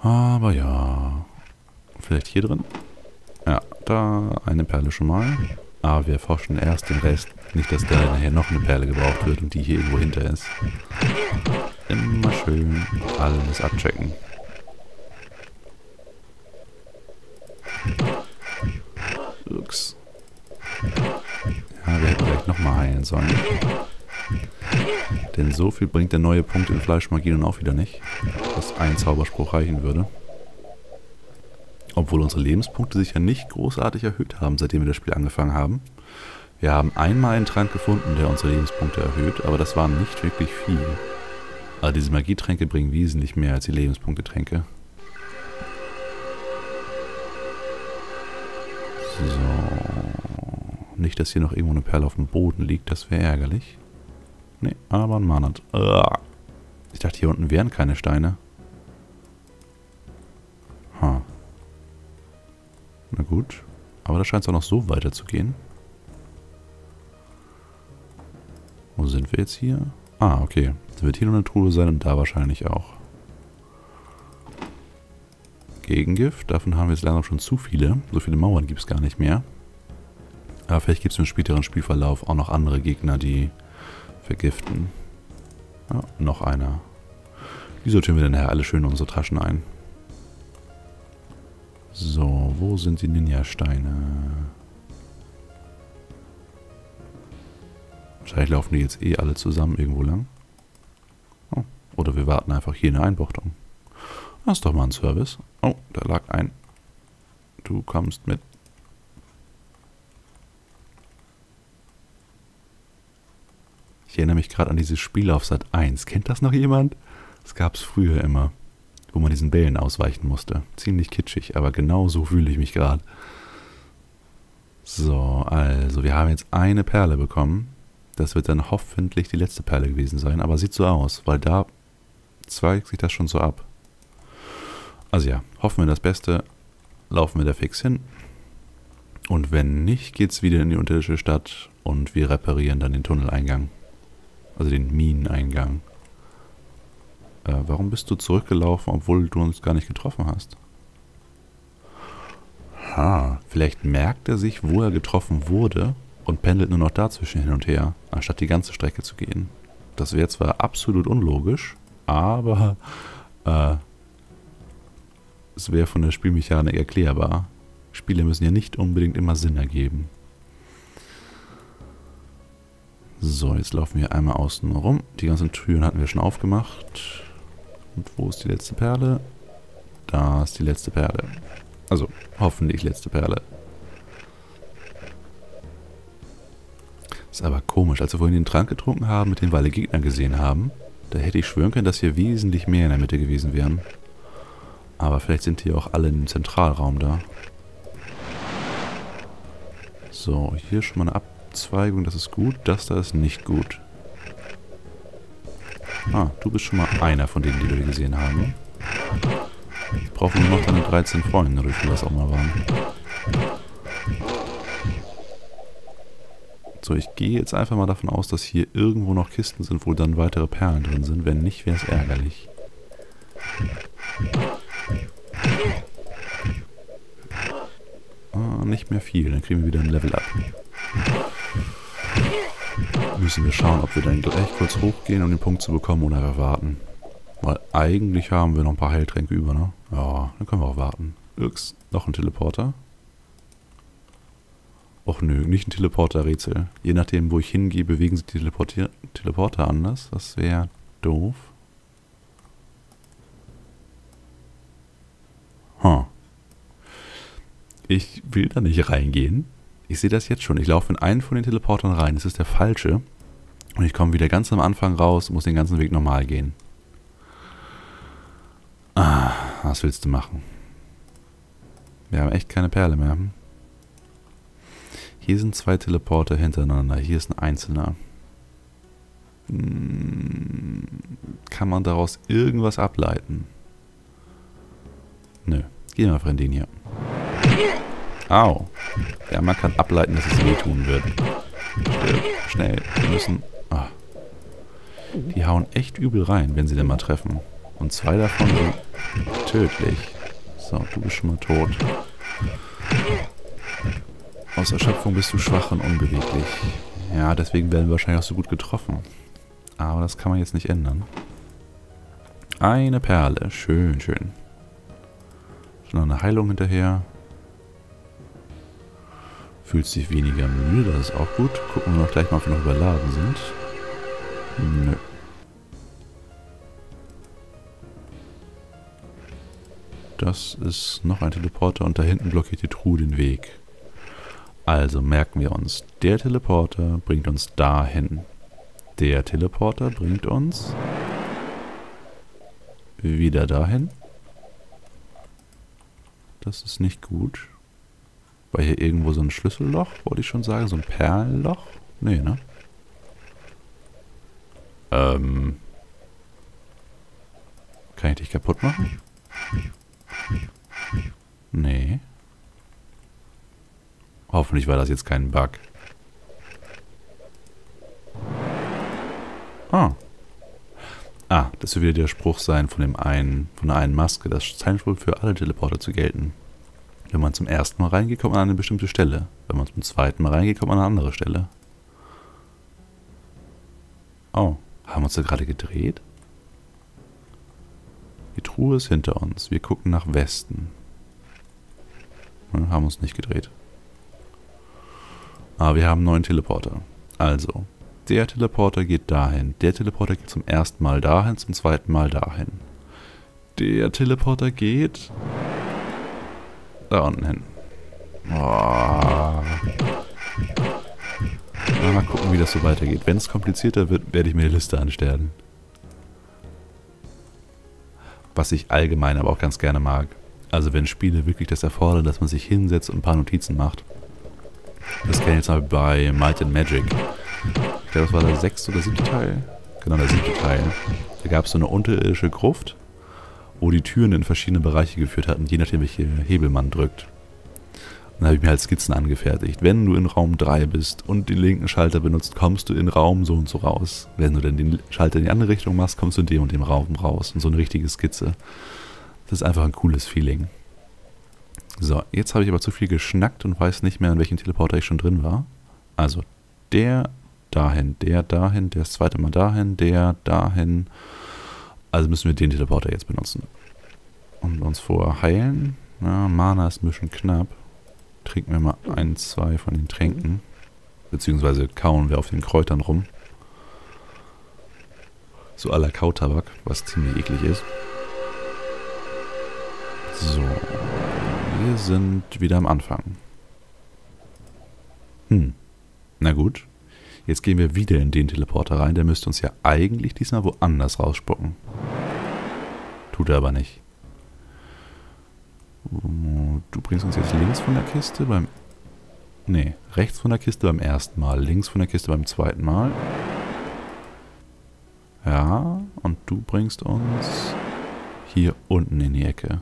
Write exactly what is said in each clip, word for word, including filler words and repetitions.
Aber ja. Vielleicht hier drin? Ja, da eine Perle schon mal. Aber wir erforschen erst den Rest. Nicht, dass da nachher noch eine Perle gebraucht wird und die hier irgendwo hinter ist. Immer schön alles abchecken. Ups. Ja, wir hätten vielleicht nochmal heilen sollen. Denn so viel bringt der neue Punkt in Fleischmagie nun auch wieder nicht, dass ein Zauberspruch reichen würde. Obwohl unsere Lebenspunkte sich ja nicht großartig erhöht haben, seitdem wir das Spiel angefangen haben. Wir haben einmal einen Trank gefunden, der unsere Lebenspunkte erhöht, aber das war nicht wirklich viel. Aber diese Magietränke bringen wesentlich mehr als die Lebenspunktetränke. So. Nicht, dass hier noch irgendwo eine Perle auf dem Boden liegt, das wäre ärgerlich. Nee, aber ein Manat. Ich dachte, hier unten wären keine Steine. Ha. Na gut. Aber da scheint es auch noch so weiter zu gehen. Wo sind wir jetzt hier? Ah, okay. Da wird hier noch eine Truhe sein und da wahrscheinlich auch. Gegengift. Davon haben wir jetzt langsam schon zu viele. So viele Mauern gibt es gar nicht mehr. Aber vielleicht gibt es im späteren Spielverlauf auch noch andere Gegner, die vergiften. Ja, noch einer. Die sortieren wir dann nachher alle schön in unsere Taschen ein. So, wo sind die Ninja-Steine? Wahrscheinlich laufen die jetzt eh alle zusammen irgendwo lang. Oh, oder wir warten einfach hier in der Einbuchtung. Das ist doch mal ein Service. Oh, da lag ein. Du kommst mit. Ich erinnere mich gerade an dieses Spiel auf Sat eins. Kennt das noch jemand? Das gab es früher immer, wo man diesen Bällen ausweichen musste. Ziemlich kitschig, aber genau so fühle ich mich gerade. So, also wir haben jetzt eine Perle bekommen. Das wird dann hoffentlich die letzte Perle gewesen sein, aber sieht so aus, weil da zweigt sich das schon so ab. Also ja, hoffen wir das Beste, laufen wir da fix hin. Und wenn nicht, geht es wieder in die unterirdische Stadt und wir reparieren dann den Tunneleingang. Also den Mineneingang. Äh, warum bist du zurückgelaufen, obwohl du uns gar nicht getroffen hast? Ha, vielleicht merkt er sich, wo er getroffen wurde und pendelt nur noch dazwischen hin und her, anstatt die ganze Strecke zu gehen. Das wäre zwar absolut unlogisch, aber äh, es wäre von der Spielmechanik erklärbar. Spiele müssen ja nicht unbedingt immer Sinn ergeben. So, jetzt laufen wir einmal außen rum. Die ganzen Türen hatten wir schon aufgemacht. Und wo ist die letzte Perle? Da ist die letzte Perle. Also, hoffentlich letzte Perle. Ist aber komisch, als wir vorhin den Trank getrunken haben, mit dem wir alle Gegner gesehen haben, da hätte ich schwören können, dass hier wesentlich mehr in der Mitte gewesen wären. Aber vielleicht sind die auch alle im Zentralraum da. So, hier schon mal eine Abzweigung, das ist gut. Das da ist nicht gut. Ah, du bist schon mal einer von denen, die wir gesehen haben. Jetzt brauchen wir noch deine dreizehn Freunde, durch die das auch mal waren. So, ich gehe jetzt einfach mal davon aus, dass hier irgendwo noch Kisten sind, wo dann weitere Perlen drin sind. Wenn nicht, wäre es ärgerlich. Ah, nicht mehr viel, dann kriegen wir wieder ein Level up. Müssen wir schauen, ob wir dann gleich kurz hochgehen, um den Punkt zu bekommen, oder wir warten. Weil eigentlich haben wir noch ein paar Heiltränke über, ne? Ja, dann können wir auch warten. Ups, noch ein Teleporter. Och nö, nicht ein Teleporter-Rätsel. Je nachdem, wo ich hingehe, bewegen sich die Teleporter, Teleporter anders. Das wäre doof. Huh. Ich will da nicht reingehen. Ich sehe das jetzt schon. Ich laufe in einen von den Teleportern rein. Das ist der falsche. Und ich komme wieder ganz am Anfang raus und muss den ganzen Weg normal gehen. Ah, was willst du machen? Wir haben echt keine Perle mehr. Hier sind zwei Teleporter hintereinander. Hier ist ein einzelner. Hm, kann man daraus irgendwas ableiten? Nö. Gehen wir von den hier. Au. Ja, man kann ableiten, dass es wehtun wird. Stirb. Schnell. Wir müssen... Ah. Die hauen echt übel rein, wenn sie denn mal treffen. Und zwei davon sind tödlich. So, du bist schon mal tot. Aus Erschöpfung bist du schwach und unbeweglich. Ja, deswegen werden wir wahrscheinlich auch so gut getroffen. Aber das kann man jetzt nicht ändern. Eine Perle. Schön, schön. Schon noch eine Heilung hinterher. Fühlt sich weniger müde, das ist auch gut. Gucken wir noch gleich mal, ob wir noch überladen sind. Nö. Das ist noch ein Teleporter und da hinten blockiert die Truhe den Weg. Also merken wir uns, der Teleporter bringt uns dahin. Der Teleporter bringt uns wieder dahin. Das ist nicht gut. War hier irgendwo so ein Schlüsselloch, wollte ich schon sagen? So ein Perlenloch? Nee, ne? Ähm. Kann ich dich kaputt machen? Nee. Hoffentlich war das jetzt kein Bug. Ah. Ah, das wird wieder der Spruch sein von dem einen, von der einen Maske. Das scheint wohl für alle Teleporter zu gelten. Wenn man zum ersten Mal reingeht, kommt man an eine bestimmte Stelle. Wenn man zum zweiten Mal reingeht, kommt man an eine andere Stelle. Oh, haben wir uns da gerade gedreht? Die Truhe ist hinter uns. Wir gucken nach Westen. Wir haben uns nicht gedreht. Aber wir haben einen neuen Teleporter. Also, der Teleporter geht dahin. Der Teleporter geht zum ersten Mal dahin, zum zweiten Mal dahin. Der Teleporter geht da unten hin. Oh. Mal gucken, wie das so weitergeht. Wenn es komplizierter wird, werde ich mir die Liste anstellen. Was ich allgemein aber auch ganz gerne mag. Also wenn Spiele wirklich das erfordern, dass man sich hinsetzt und ein paar Notizen macht. Das kenne ich jetzt mal bei Might and Magic. Ich glaube, das war der sechste oder siebte Teil. Genau, der siebte Teil. Da gab es so eine unterirdische Gruft, wo die Türen in verschiedene Bereiche geführt hatten, je nachdem, welche Hebel man drückt. Und dann habe ich mir halt Skizzen angefertigt. Wenn du in Raum drei bist und den linken Schalter benutzt, kommst du in Raum so und so raus. Wenn du dann den Schalter in die andere Richtung machst, kommst du in dem und dem Raum raus. Und so eine richtige Skizze. Das ist einfach ein cooles Feeling. So, jetzt habe ich aber zu viel geschnackt und weiß nicht mehr, in welchem Teleporter ich schon drin war. Also, der dahin, der dahin, der das zweite Mal dahin, der dahin. Also müssen wir den Teleporter jetzt benutzen. Und uns vorher heilen. Ja, Mana ist ein bisschen knapp. Trinken wir mal ein, zwei von den Tränken. Beziehungsweise kauen wir auf den Kräutern rum. So à la Kautabak, was ziemlich eklig ist. So. Wir sind wieder am Anfang. Hm. Na gut. Jetzt gehen wir wieder in den Teleporter rein. Der müsste uns ja eigentlich diesmal woanders rausspucken. Tut er aber nicht. Du bringst uns jetzt links von der Kiste beim... Nee, rechts von der Kiste beim ersten Mal. Links von der Kiste beim zweiten Mal. Ja, und du bringst uns hier unten in die Ecke.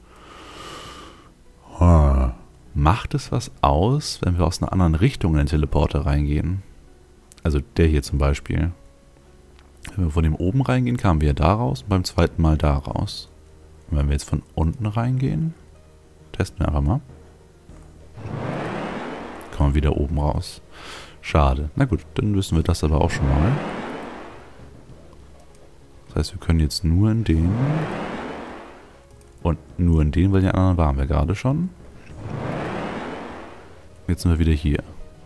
Macht es was aus, wenn wir aus einer anderen Richtung in den Teleporter reingehen? Also der hier zum Beispiel. Wenn wir von dem oben reingehen, kamen wir da raus und beim zweiten Mal da raus. Und wenn wir jetzt von unten reingehen, testen wir einfach mal. Kommen wir wieder oben raus. Schade. Na gut, dann wissen wir das aber auch schon mal. Das heißt, wir können jetzt nur in den und nur in den, weil den anderen waren wir gerade schon. Jetzt sind wir wieder hier.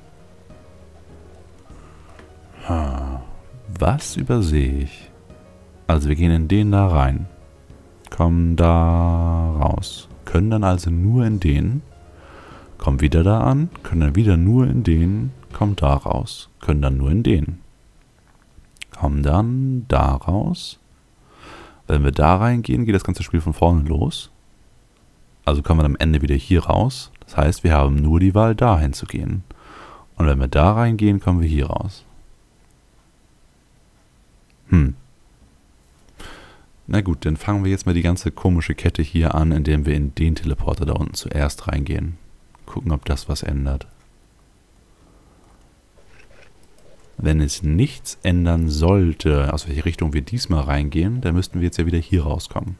Was übersehe ich? Also wir gehen in den da rein. Kommen da raus. Können dann also nur in den. Kommen wieder da an. Können dann wieder nur in den. Kommen da raus. Können dann nur in den. Kommen dann da raus. Wenn wir da reingehen, geht das ganze Spiel von vorne los. Also kommen wir am Ende wieder hier raus. Das heißt, wir haben nur die Wahl, dahin zu gehen. Und wenn wir da reingehen, kommen wir hier raus. Hm. Na gut, dann fangen wir jetzt mal die ganze komische Kette hier an, indem wir in den Teleporter da unten zuerst reingehen. Gucken, ob das was ändert. Wenn es nichts ändern sollte, aus welche Richtung wir diesmal reingehen, dann müssten wir jetzt ja wieder hier rauskommen.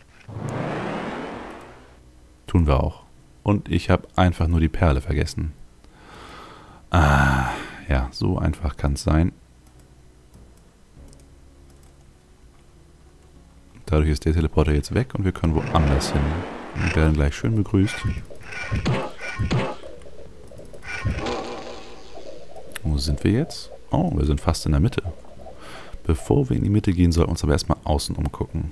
Tun wir auch. Und ich habe einfach nur die Perle vergessen. Ah, ja, so einfach kann es sein. Dadurch ist der Teleporter jetzt weg und wir können woanders hin. Und werden gleich schön begrüßt. Wo sind wir jetzt? Oh, wir sind fast in der Mitte. Bevor wir in die Mitte gehen, sollten wir uns aber erstmal außen umgucken.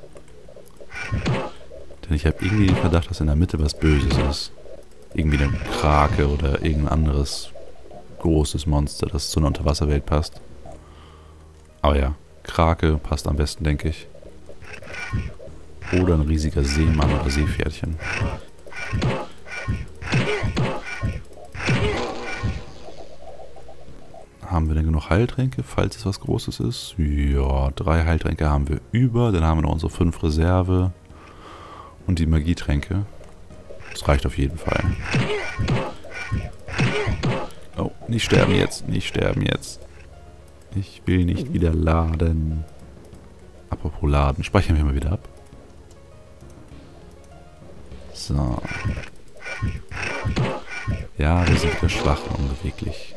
Denn ich habe irgendwie den Verdacht, dass in der Mitte was Böses ist. Irgendwie eine Krake oder irgendein anderes großes Monster, das zu einer Unterwasserwelt passt. Aber ja, Krake passt am besten, denke ich. Oder ein riesiger Seemann oder Seepferdchen. Haben wir denn genug Heiltränke, falls es was Großes ist? Ja, drei Heiltränke haben wir über. Dann haben wir noch unsere fünf Reserve. Und die Magietränke. Das reicht auf jeden Fall. Oh, nicht sterben jetzt, nicht sterben jetzt. Ich will nicht wieder laden. Apropos laden, speichern wir mal wieder ab. So. Ja, wir sind wieder schwach und unbeweglich.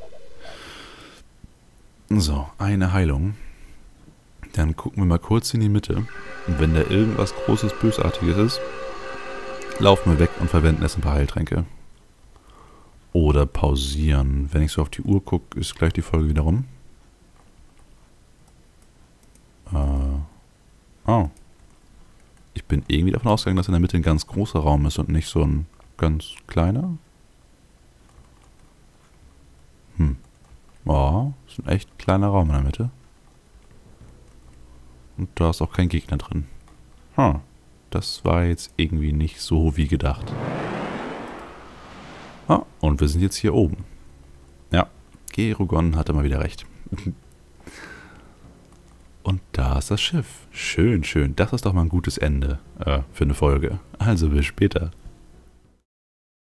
So, eine Heilung. Dann gucken wir mal kurz in die Mitte. Und wenn da irgendwas Großes, Bösartiges ist, laufen wir weg und verwenden erst ein paar Heiltränke. Oder pausieren. Wenn ich so auf die Uhr gucke, ist gleich die Folge wieder rum. Äh. Oh. Ich bin irgendwie davon ausgegangen, dass in der Mitte ein ganz großer Raum ist und nicht so ein ganz kleiner. Hm. Oh, ist ein echt kleiner Raum in der Mitte. Und da ist auch kein Gegner drin. Hm. Das war jetzt irgendwie nicht so wie gedacht. Ah, und wir sind jetzt hier oben. Ja, Gerugon hatte mal wieder recht. Und da ist das Schiff. Schön, schön. Das ist doch mal ein gutes Ende äh, für eine Folge. Also bis später.